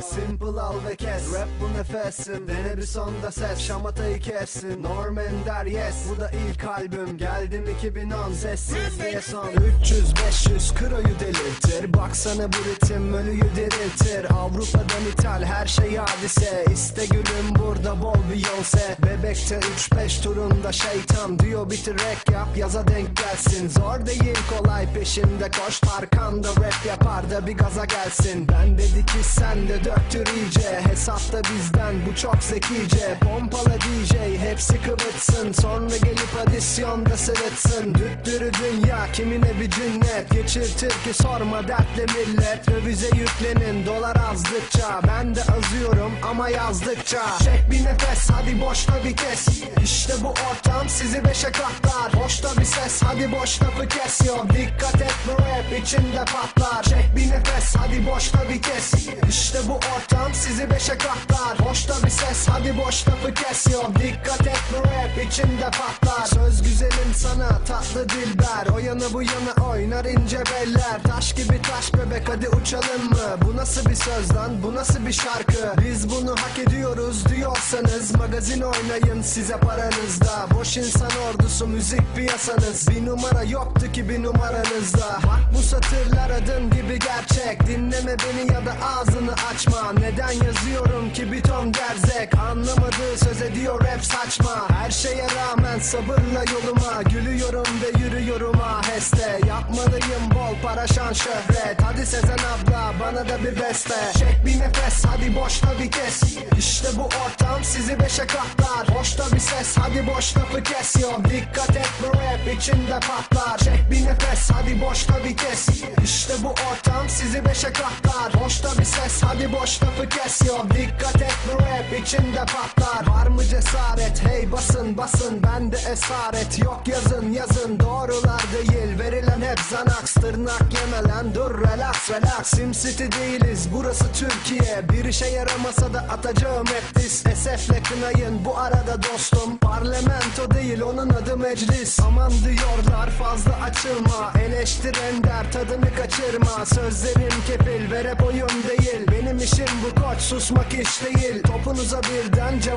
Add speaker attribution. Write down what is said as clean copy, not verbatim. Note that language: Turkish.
Speaker 1: Simple al ve kes, rap bu nefesim. Dene bir sonda ses, şamatayı kessin. Norm Ender yes, bu da ilk albüm. Geldim 2010, sessiz diye son. 300-500 kroyu delirtir. Baksana bu ritim ölüyü diriltir. Avrupa'dan ithal her şey hadise. İste gülüm burada bol Beyoncé. Bebekte 3-5 turunda şeytan diyor bitir rap yap, yaza denk gelsin. Zor değil kolay, peşimde koş, arkanda rap yapar da bir gaza gelsin. Ben dedi ki sen de döktür iyice, hesapta bizden bu çok zekice. Pompala DJ hepsi kıvıtsın, sonra gelip adisyonda sırıtsın. Düttürü dünya kimine bir cinnet, geçirtir ki sorma dertle millet. Dövize yüklenin dolar azdıkça, ben de azıyorum ama yazdıkça. Çek bir nefes hadi boşta bir kes, İşte bu ortam sizi beşe katlar. Boşta bir ses hadi boş lafı kes yo, dikkat et bu rap içinde patlar. Çek bir nefes hadi boşta bir kes, İşte bu ortam sizi beşe katlar. Boşta bir ses hadi boş lafı kes yo, dikkat et bu rap içinde patlar. Söz güzelim sana tatlı dilber, o yana bu yana oynar ince beller. Taş gibi taş bebek hadi uçalım mı? Bu nasıl bir söz lan, bu nasıl bir şarkı? Biz bunu hak ediyoruz diyorsanız magazin oynayın size paranızda. Boş insan ordusu müzik piyasanız, bir numara yoktu ki bir numaranızda. Bak bu satırlar adım gibi gerçek, dinleme beni ya da ağzını açma. Neden yazıyorum ki bir ton gerzek, anlamadığı söz ediyor rap saçma. Her şeye rağmen sabırla yoluma, gülüyorum ve yürüyorum aheste. Yapmalıyım bol para şan şöhret, hadi Sezen abla bana da bir beste. Çek bir nefes hadi boşta bir kes, İşte bu ortam sizi beşe katlar. Boşta bir ses hadi boş lafı kes yo, dikkat et bu rap içinde patlar. Çek bir nefes hadi boşta bir kes, İşte bu ortam sizi beşe katlar. Boşta bir ses hadi boş lafı kes yo, dikkat et bu rap içinde patlar. Var mı cesaret hey basın basın, bende esaret yok yazın yazın. Doğrular değil verilen hep Xanax, tırnak yemelen dur relax relax. SimCity değiliz burası Türkiye, bir işe yaramasa da atacağım hep diss. SF'le kınayın bu arada dostum, parlamento değil onun adı meclis. Aman diyorlar fazla açılma, eleştir ender tadını kaçırma. Sözlerim kefil ve rap oyun değil, benim işim bu koç susmak iş değil. Topunuza birden